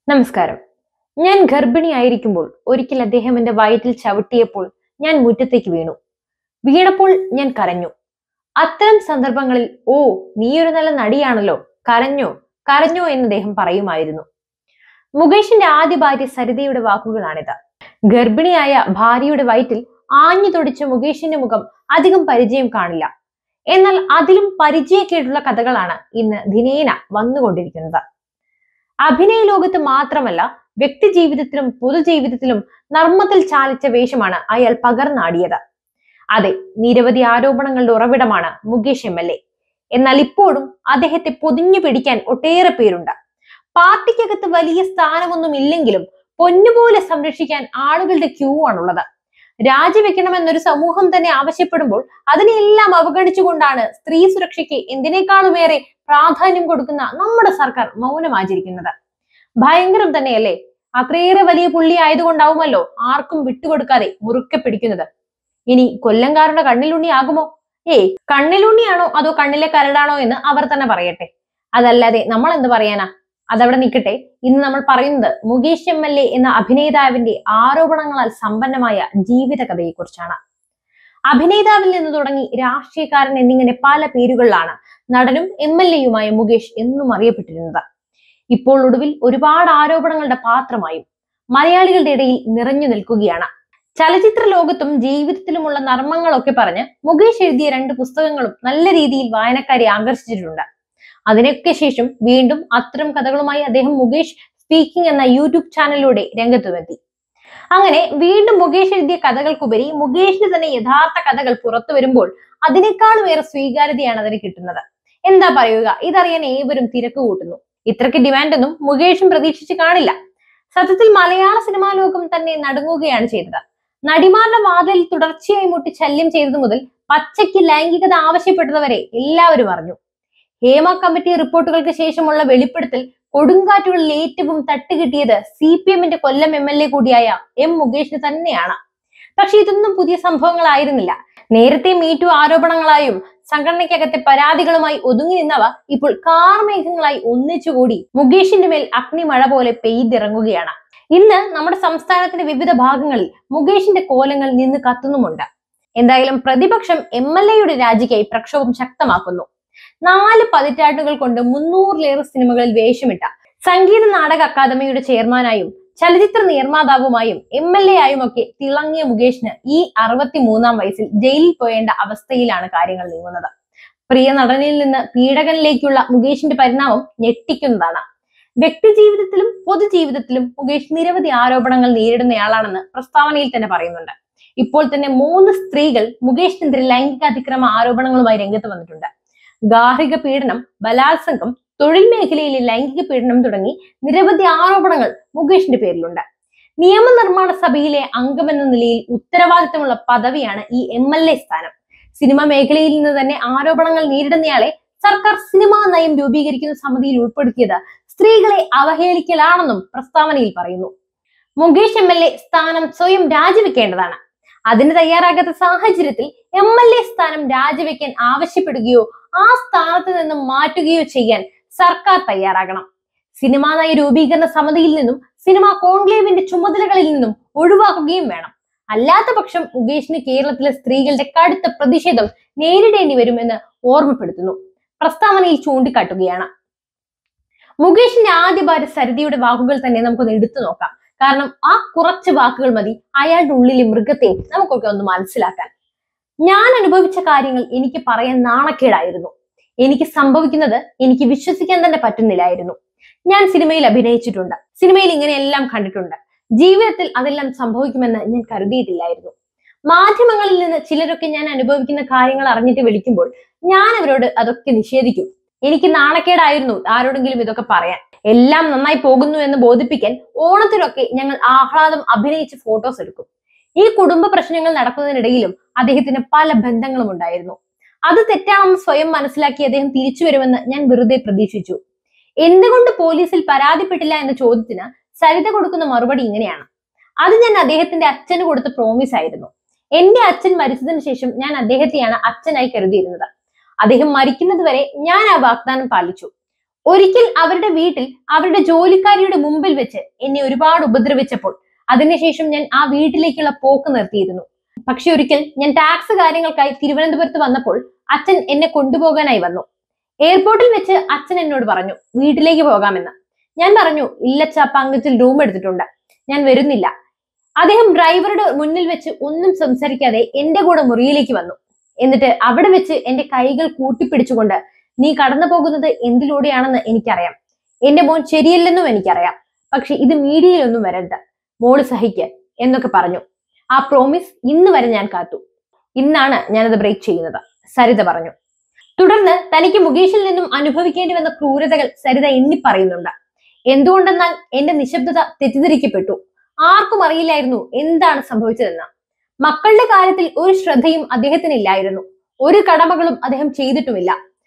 നമസ്കാരം. ഞാൻ ഗർഭിണിയായിരിക്കുമ്പോൾ ഒരിക്കൽ അദ്ദേഹം എന്റെ വയറ്റിൽ ചവിട്ടിയപ്പോൾ ഞാൻ മുറ്റത്തേക്ക് വീണു. വീണപ്പോൾ ഞാൻ കരഞ്ഞു. അത്തരം സന്ദർഭങ്ങളിൽ "ഓ, നീയൊരു നല്ല നടിയാണല്ലോ, കരഞ്ഞോ കരഞ്ഞോ" എന്ന് അദ്ദേഹം പറയുമായിരുന്നു. മുകേഷിന്റെ ആദ്യ ഭാര്യ സരിതയുടെ വാക്കുകളാണിത്. ഗർഭിണിയായ ഭാര്യയുടെ വയറ്റിൽ ആഞ്ഞു തൊടിച്ച മുകേഷിന്റെ മുഖം അധികം പരിചയം കാണില്ല. എന്നാൽ അതിലും പരിചയക്കേടുള്ള കഥകളാണ് ഇന്ന് ദിനേന വന്നുകൊണ്ടിരിക്കുന്നത്. അഭിനയ ലോകത്ത് മാത്രമല്ല, വ്യക്തി ജീവിതത്തിലും പൊതുജീവിതത്തിലും നർമ്മത്തിൽ ചാലിച്ച വേഷമാണ് അയാൾ പകർന്നാടിയത്. അതെ, നിരവധി ആരോപണങ്ങളുടെ ഉറവിടമാണ് മുകേഷ് MLA. എന്നാൽ ഇപ്പോഴും അദ്ദേഹത്തെ പൊതിഞ്ഞു പിടിക്കാൻ ഒട്ടേറെ പേരുണ്ട്. പാർട്ടിക്കകത്ത് വലിയ സ്ഥാനമൊന്നും ഇല്ലെങ്കിലും പൊന്നുപോലെ സംരക്ഷിക്കാൻ ആളുകളുടെ ക്യൂ ആണുള്ളത്. രാജിവെക്കണമെന്നൊരു സമൂഹം തന്നെ ആവശ്യപ്പെടുമ്പോൾ അതിനെല്ലാം അവഗണിച്ചുകൊണ്ടാണ് സ്ത്രീ സുരക്ഷയ്ക്ക് എന്തിനേക്കാളുമേറെ പ്രാധാന്യം കൊടുക്കുന്ന നമ്മുടെ സർക്കാർ മൗനമാചരിക്കുന്നത്. ഭയങ്കരം തന്നെയല്ലേ? അത്രയേറെ വലിയ പുള്ളി ആയതുകൊണ്ടാവുമല്ലോ ആർക്കും വിട്ടുകൊടുക്കാതെ മുറുക്കെ പിടിക്കുന്നത്. ഇനി കൊല്ലംകാരുടെ കണ്ണിലുണ്ണി ആകുമോ? കണ്ണിലുണ്ണിയാണോ അതോ കണ്ണിലെ കരടാണോ എന്ന് അവർ തന്നെ പറയട്ടെ. അതല്ലാതെ നമ്മൾ എന്ത് പറയാനാ? അതവിടെ നിൽക്കട്ടെ. ഇന്ന് നമ്മൾ പറയുന്നത് മുകേഷ് MLA എന്ന അഭിനേതാവിന്റെ ആരോപണങ്ങളാൽ സമ്പന്നമായ ജീവിത കഥയെക്കുറിച്ചാണ്. അഭിനേതാവിൽ നിന്ന് തുടങ്ങി രാഷ്ട്രീയക്കാരൻ എന്നിങ്ങനെ പല പേരുകളിലാണ് നടനും MLA-യുമായ മുകേഷ് എന്നും അറിയപ്പെട്ടിരുന്നത്. ഇപ്പോൾ ഒടുവിൽ ഒരുപാട് ആരോപണങ്ങളുടെ പാത്രമായും മലയാളികളുടെ ഇടയിൽ നിറഞ്ഞു നിൽക്കുകയാണ്. ചലച്ചിത്ര ലോകത്തും ജീവിതത്തിലുമുള്ള നർമ്മങ്ങളൊക്കെ പറഞ്ഞ് മുകേഷ് എഴുതിയ 2 പുസ്തകങ്ങളും നല്ല രീതിയിൽ വായനക്കാരെ ആകർഷിച്ചിട്ടുണ്ട്. അതിനൊക്കെ ശേഷം വീണ്ടും അത്തരം കഥകളുമായി അദ്ദേഹം മുകേഷ് സ്പീക്കിംഗ് എന്ന യൂട്യൂബ് ചാനലിലൂടെ രംഗത്തുമെത്തി. അങ്ങനെ വീണ്ടും മുകേഷ് എഴുതിയ കഥകൾക്കുപരി മുകേഷിന് തന്നെ യഥാർത്ഥ കഥകൾ പുറത്തു വരുമ്പോൾ അതിനേക്കാളും ഏറെ സ്വീകാര്യതയാണ് അതിന് കിട്ടുന്നത്. എന്താ പറയുക, ഇതറിയാൻ ഏവരും തിരക്ക് കൂട്ടുന്നു. ഇത്രയ്ക്ക് ഡിമാൻഡൊന്നും മുകേഷും പ്രതീക്ഷിച്ച് കാണില്ല. സത്യത്തിൽ മലയാള സിനിമാ ലോകം തന്നെ നടുങ്ങുകയാണ് ചെയ്തത്. നടിമാരുടെ വാതിലിൽ തുടർച്ചയായി മുട്ടി ശല്യം ചെയ്തത് മുതൽ പച്ചയ്ക്ക് ലൈംഗികത ആവശ്യപ്പെട്ടതുവരെ എല്ലാവരും അറിഞ്ഞു. ഹേമ കമ്മിറ്റി റിപ്പോർട്ടുകൾക്ക് ശേഷമുള്ള വെളിപ്പെടുത്തൽ കൊടുങ്കാറ്റുകളിൽ ഏറ്റവും തട്ടുകിട്ടിയത് CPM-ന്റെ കൊല്ലം MLA കൂടിയായ മുകേഷിന് തന്നെയാണ്. പക്ഷെ ഇതൊന്നും പുതിയ സംഭവങ്ങളായിരുന്നില്ല. നേരത്തെ മീറ്റു ആരോപണങ്ങളായും സംഘടനയ്ക്കകത്തെ പരാതികളുമായി ഒതുങ്ങി നിന്നവ ഇപ്പോൾ കാർമേഘങ്ങളായി ഒന്നിച്ചുകൂടി മുകേഷിന്റെ മേൽ അഗ്നിമഴ പോലെ പെയ്തിറങ്ങുകയാണ്. ഇന്ന് നമ്മുടെ സംസ്ഥാനത്തിന്റെ വിവിധ ഭാഗങ്ങളിൽ മുകേഷിന്റെ കോലങ്ങൾ നിന്ന് കത്തുന്നുമുണ്ട്. എന്തായാലും പ്രതിപക്ഷം MLA-യുടെ രാജിക്കായി പ്രക്ഷോഭം ശക്തമാക്കുന്നു. 4 പതിറ്റാണ്ടുകൾ കൊണ്ട് 300-ലേറെ സിനിമകളിൽ വേഷമിട്ട സംഗീത നാടക അക്കാദമിയുടെ ചെയർമാനായും ചലച്ചിത്ര നിർമ്മാതാവുമായും MLA ആയും ഒക്കെ തിളങ്ങിയ മുകേഷിന് ഈ 63-ാം വയസ്സിൽ ജയിലിൽ പോയേണ്ട അവസ്ഥയിലാണ് കാര്യങ്ങൾ നീങ്ങുന്നത്. പ്രിയ നടനിൽ നിന്ന് പീഡകനിലേക്കുള്ള മുകേഷിന്റെ പരിണാമം ഞെട്ടിക്കുന്നതാണ്. വ്യക്തി ജീവിതത്തിലും പൊതുജീവിതത്തിലും മുകേഷ് നിരവധി ആരോപണങ്ങൾ നേരിടുന്നയാളാണെന്ന് പ്രസ്താവനയിൽ തന്നെ പറയുന്നുണ്ട്. ഇപ്പോൾ തന്നെ 3 സ്ത്രീകൾ മുകേഷിനെതിരെ ലൈംഗിക അതിക്രമ ആരോപണങ്ങളുമായി രംഗത്ത് വന്നിട്ടുണ്ട്. ഗാർഹിക പീഡനം, ബലാത്സംഗം, തൊഴിൽ മേഖലയിലെ ലൈംഗിക പീഡനം തുടങ്ങി നിരവധി ആരോപണങ്ങൾ മുകേഷിന്റെ പേരിലുണ്ട്. നിയമനിർമ്മാണ സഭയിലെ അംഗമെന്ന നിലയിൽ ഉത്തരവാദിത്തമുള്ള പദവിയാണ് ഈ MLA സ്ഥാനം. സിനിമ മേഖലയിൽ നിന്ന് തന്നെ ആരോപണങ്ങൾ നേരിടുന്നയാളെ സർക്കാർ സിനിമാ നയം രൂപീകരിക്കുന്ന സമിതിയിൽ ഉൾപ്പെടുത്തിയത് സ്ത്രീകളെ അവഹേളിക്കലാണെന്നും പ്രസ്താവനയിൽ പറയുന്നു. മുകേഷ് MLA സ്ഥാനം സ്വയം രാജിവെക്കേണ്ടതാണ്. അതിന് തയ്യാറാകാത്ത സാഹചര്യത്തിൽ MLA സ്ഥാനം രാജിവെക്കാൻ ആവശ്യപ്പെടുകയോ ആ സ്ഥാനത്ത് നിന്നും മാറ്റുകയോ ചെയ്യാൻ സർക്കാർ തയ്യാറാകണം. സിനിമാ നയ രൂപീകരണ സമിതിയിൽ നിന്നും സിനിമാ കോൺക്ലേവിന്റെ ചുമതലകളിൽ നിന്നും ഒഴിവാക്കുകയും വേണം. അല്ലാത്ത പക്ഷം മുകേഷിന് കേരളത്തിലെ സ്ത്രീകളുടെ കടുത്ത പ്രതിഷേധം നേരിടേണ്ടി വരുമെന്ന് ഓർമ്മപ്പെടുത്തുന്നു. പ്രസ്താവനയിൽ ചൂണ്ടിക്കാട്ടുകയാണ്. മുകേഷിന്റെ ആദ്യ ഭാര്യ സരിതയുടെ വാക്കുകൾ തന്നെ നമുക്കൊന്ന് എടുത്തു നോക്കാം. കാരണം ആ കുറച്ച് വാക്കുകൾ മതി അയാളുടെ ഉള്ളിലെ മൃഗത്തെ നമുക്കൊക്കെ ഒന്ന് മനസ്സിലാക്കാൻ. ഞാൻ അനുഭവിച്ച കാര്യങ്ങൾ എനിക്ക് പറയാൻ നാണക്കേടായിരുന്നു. എനിക്ക് സംഭവിക്കുന്നത് എനിക്ക് വിശ്വസിക്കാൻ തന്നെ പറ്റുന്നില്ലായിരുന്നു. ഞാൻ സിനിമയിൽ അഭിനയിച്ചിട്ടുണ്ട്, സിനിമയിൽ ഇങ്ങനെയെല്ലാം കണ്ടിട്ടുണ്ട്. ജീവിതത്തിൽ അതെല്ലാം സംഭവിക്കുമെന്ന് ഞാൻ കരുതിയിട്ടില്ലായിരുന്നു. മാധ്യമങ്ങളിൽ നിന്ന് ചിലരൊക്കെ ഞാൻ അനുഭവിക്കുന്ന കാര്യങ്ങൾ അറിഞ്ഞിട്ട് വിളിക്കുമ്പോൾ ഞാൻ അവരോട് അതൊക്കെ നിഷേധിക്കും. എനിക്ക് നാണക്കേടായിരുന്നു ആരോടെങ്കിലും ഇതൊക്കെ പറയാൻ. എല്ലാം നന്നായി പോകുന്നു എന്ന് ബോധിപ്പിക്കാൻ ഓണത്തിനൊക്കെ ഞങ്ങൾ ആഹ്ലാദം അഭിനയിച്ച് ഫോട്ടോസ് എടുക്കും. ഈ കുടുംബ പ്രശ്നങ്ങൾ നടക്കുന്നതിനിടയിലും അദ്ദേഹത്തിന് പല ബന്ധങ്ങളും ഉണ്ടായിരുന്നു. അത് തെറ്റാണെന്ന് സ്വയം മനസ്സിലാക്കി അദ്ദേഹം തിരിച്ചു വരുമെന്ന് ഞാൻ വെറുതെ പ്രതീക്ഷിച്ചു. എന്തുകൊണ്ട് പോലീസിൽ പരാതിപ്പെട്ടില്ല എന്ന ചോദ്യത്തിന് സരിത കൊടുക്കുന്ന മറുപടി ഇങ്ങനെയാണ്: അത് ഞാൻ അദ്ദേഹത്തിന്റെ അച്ഛന് കൊടുത്ത പ്രോമിസ് ആയിരുന്നു. എന്റെ അച്ഛൻ മരിച്ചതിന് ശേഷം ഞാൻ അദ്ദേഹത്തെയാണ് അച്ഛനായി കരുതിയിരുന്നത്. അദ്ദേഹം മരിക്കുന്നത് വരെ ഞാൻ ആ വാഗ്ദാനം പാലിച്ചു. ഒരിക്കൽ അവരുടെ വീട്ടിൽ അവരുടെ ജോലിക്കാരിയുടെ മുമ്പിൽ വെച്ച് എന്നെ ഒരുപാട് ഉപദ്രവിച്ചപ്പോൾ അതിനുശേഷം ഞാൻ ആ വീട്ടിലേക്കുള്ള പോക്ക് നിർത്തിയിരുന്നു. പക്ഷെ ഒരിക്കൽ ഞാൻ ടാക്സ് കാര്യങ്ങൾക്കായി തിരുവനന്തപുരത്ത് വന്നപ്പോൾ അച്ഛൻ എന്നെ കൊണ്ടുപോകാനായി വന്നു. എയർപോർട്ടിൽ വെച്ച് അച്ഛൻ എന്നോട് പറഞ്ഞു വീട്ടിലേക്ക് പോകാമെന്ന്. ഞാൻ പറഞ്ഞു ഇല്ലച്ചാ, പങ്കജിൽ റൂം എടുത്തിട്ടുണ്ട്, ഞാൻ വരുന്നില്ല. അദ്ദേഹം ഡ്രൈവറുടെ മുന്നിൽ വെച്ച് ഒന്നും സംസാരിക്കാതെ എന്റെ കൂടെ മുറിയിലേക്ക് വന്നു. എന്നിട്ട് അവിടെ വെച്ച് എന്റെ കൈകൾ കൂട്ടിപ്പിടിച്ചുകൊണ്ട് നീ കടന്നു പോകുന്നത് എന്തിലൂടെയാണെന്ന് എനിക്കറിയാം, എന്റെ മോൻ ശരിയല്ലെന്നും എനിക്കറിയാം, പക്ഷെ ഇത് മീഡിയയിലൊന്നും വരരുത്, മോള് സഹിക്ക് എന്നൊക്കെ പറഞ്ഞു. ആ പ്രോമിസ് ഇന്ന് വരെ ഞാൻ കാത്തു. ഇന്നാണ് ഞാനത് ബ്രേക്ക് ചെയ്യുന്നത്, സരിത പറഞ്ഞു. തുടർന്ന് തനിക്ക് മുകേഷിൽ നിന്നും അനുഭവിക്കേണ്ടി വന്ന ക്രൂരതകൾ സരിത എണ്ണി പറയുന്നുണ്ട്. എന്തുകൊണ്ടെന്നാൽ എന്റെ നിശബ്ദത തെറ്റിദ്ധരിക്കപ്പെട്ടു. ആർക്കും അറിയില്ലായിരുന്നു എന്താണ് സംഭവിച്ചതെന്ന്. മക്കളുടെ കാര്യത്തിൽ ഒരു ശ്രദ്ധയും അദ്ദേഹത്തിനില്ലായിരുന്നു. ഒരു കടമകളും അദ്ദേഹം ചെയ്തിട്ടുമില്ല.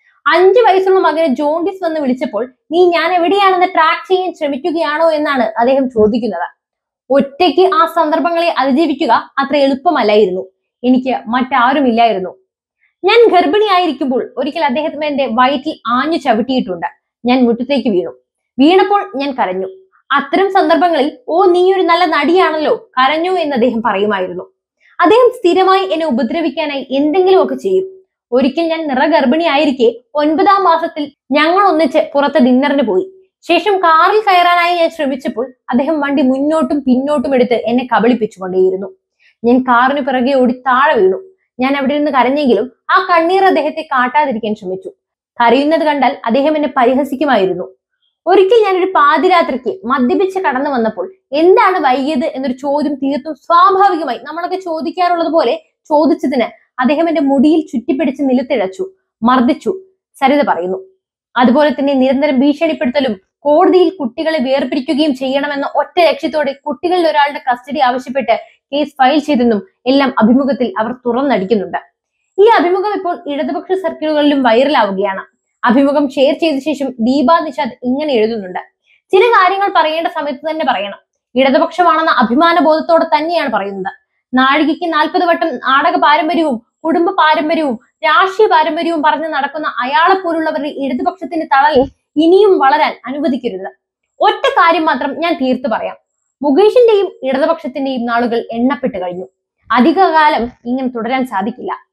5 വയസ്സുള്ള മകന് ജോണ്ടിസ് വന്ന് വിളിച്ചപ്പോൾ നീ ഞാൻ എവിടെയാണെന്ന് ട്രാക്ക് ചെയ്യാൻ ശ്രമിക്കുകയാണോ എന്നാണ് അദ്ദേഹം ചോദിക്കുന്നത്. ഒറ്റയ്ക്ക് ആ സന്ദർഭങ്ങളെ അതിജീവിക്കുക അത്ര എളുപ്പമല്ലായിരുന്നു. എനിക്ക് മറ്റാരുമില്ലായിരുന്നു. ഞാൻ ഗർഭിണിയായിരിക്കുമ്പോൾ ഒരിക്കൽ അദ്ദേഹത്തിന് എന്റെ വയറ്റിൽ ആഞ്ഞു ചവിട്ടിയിട്ടുണ്ട്. ഞാൻ മുറ്റത്തേക്ക് വീണു. വീണപ്പോൾ ഞാൻ കരഞ്ഞു. അത്തരം സന്ദർഭങ്ങളിൽ ഓ നീ ഒരു നല്ല നടിയാണല്ലോ, കരഞ്ഞു എന്ന് അദ്ദേഹം പറയുമായിരുന്നു. അദ്ദേഹം സ്ഥിരമായി എന്നെ ഉപദ്രവിക്കാനായി എന്തെങ്കിലുമൊക്കെ ചെയ്യും. ഒരിക്കൽ ഞാൻ നിറഗർഭിണിയായിരിക്കെ 9ാം മാസത്തിൽ ഞങ്ങൾ ഒന്നിച്ച് പുറത്ത് ഡിന്നറിന് പോയി. ശേഷം കാറിൽ കയറാനായി ഞാൻ ശ്രമിച്ചപ്പോൾ അദ്ദേഹം വണ്ടി മുന്നോട്ടും പിന്നോട്ടും എടുത്ത് എന്നെ കബളിപ്പിച്ചുകൊണ്ടേയിരുന്നു. ഞാൻ കാറിന് പിറകെ ഓടി താഴെ വീണു. ഞാൻ അവിടെ നിന്ന് കരഞ്ഞെങ്കിലും ആ കണ്ണീർ അദ്ദേഹത്തെ കാട്ടാതിരിക്കാൻ ശ്രമിച്ചു. കരയുന്നത് കണ്ടാൽ അദ്ദേഹം എന്നെ പരിഹസിക്കുമായിരുന്നു. ഒരിക്കൽ ഞാനൊരു പാതിരാത്രിക്ക് മദ്യപിച്ച് കടന്നു വന്നപ്പോൾ എന്താണ് വൈകിയത് എന്നൊരു ചോദ്യം തീർത്തും സ്വാഭാവികമായി നമ്മളൊക്കെ ചോദിക്കാറുള്ളത് പോലെ ചോദിച്ചതിന് അദ്ദേഹം എന്റെ മുടിയിൽ ചുറ്റിപ്പിടിച്ച് നിലത്തിഴച്ചു, മർദ്ദിച്ചു, സരിത പറയുന്നു. അതുപോലെ തന്നെ നിരന്തരം ഭീഷണിപ്പെടുത്തലും കോടതിയിൽ കുട്ടികളെ വേർപിരിക്കുകയും ചെയ്യണമെന്ന ഒറ്റ ലക്ഷ്യത്തോടെ കുട്ടികളിൽ ഒരാളുടെ കസ്റ്റഡി ആവശ്യപ്പെട്ട് കേസ് ഫയൽ ചെയ്തെന്നും എല്ലാം അഭിമുഖത്തിൽ അവർ തുറന്നടിക്കുന്നുണ്ട്. ഈ അഭിമുഖം ഇപ്പോൾ ഇടതുപക്ഷ സർക്കിളുകളിലും വൈറലാവുകയാണ്. അഭിമുഖം ഷെയർ ചെയ്ത ശേഷം ദീപ നിഷാദ് ഇങ്ങനെ എഴുതുന്നുണ്ട്. ചില കാര്യങ്ങൾ പറയേണ്ട സമയത്ത് തന്നെ പറയണം. ഇടതുപക്ഷമാണെന്ന അഭിമാന ബോധത്തോടെ തന്നെയാണ് പറയുന്നത്. നാഴികയ്ക്ക് 40 വട്ടം നാടക പാരമ്പര്യവും കുടുംബ പാരമ്പര്യവും രാഷ്ട്രീയ പാരമ്പര്യവും പറഞ്ഞ് നടക്കുന്ന അയാളെ പോലുള്ളവരുടെ ഇടതുപക്ഷത്തിന്റെ തളലിൽ ഇനിയും വളരാൻ അനുവദിക്കരുത്. ഒറ്റ കാര്യം മാത്രം ഞാൻ തീർത്തു പറയാം. മുകേഷിന്റെയും ഇടതുപക്ഷത്തിന്റെയും നാളുകൾ എണ്ണപ്പെട്ട് കഴിഞ്ഞു. അധികകാലം ഇങ്ങനെ തുടരാൻ സാധിക്കില്ല.